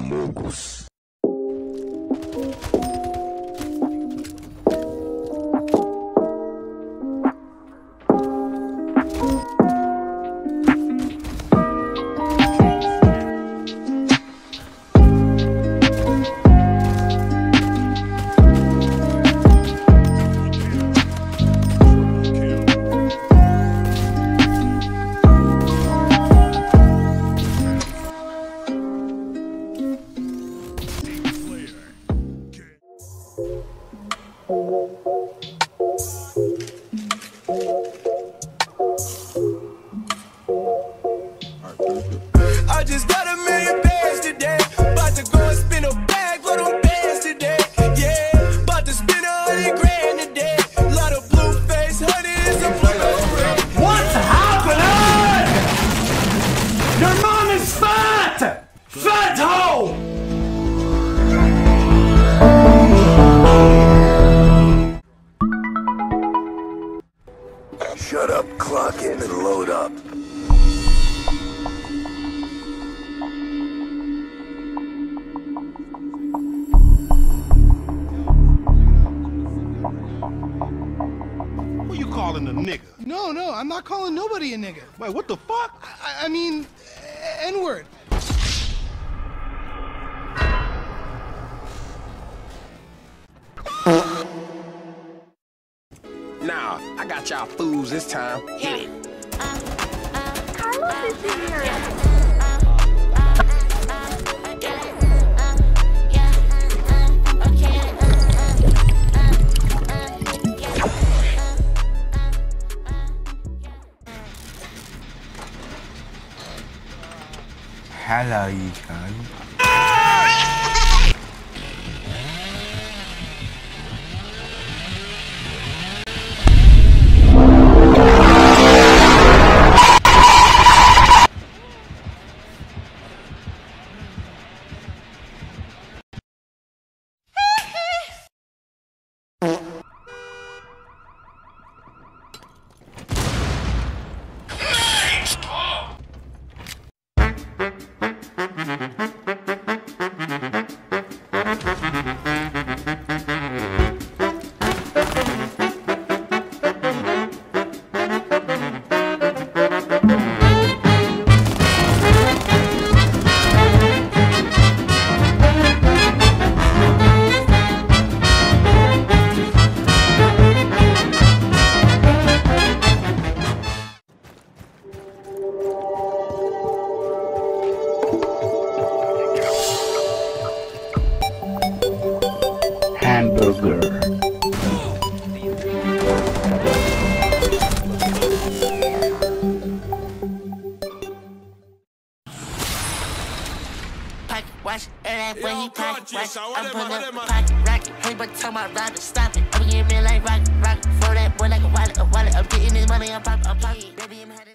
Amogus. I just got $1 million bands today. About to go and spin a bag for them bands today. Yeah, about to spend 100 grand today. Lot of blue face honeys and blue. What's happening? Your mom is fat! Fat hoe! Shut up, clock in, and load up. Who you calling a nigga? No, I'm not calling nobody a nigga. Wait, what the fuck? I mean, N-word. Nah, I got y'all fools this time. Hit it. Carlos is in here. Hello, Ethan. Hamburger. Watch that when he pocket watch. I'm putting up the pocket rocket. Hey, but tell my rider stop it. I'm getting me like rock. For that boy like a wallet. I'm getting this money, I'm popping. Baby, I'm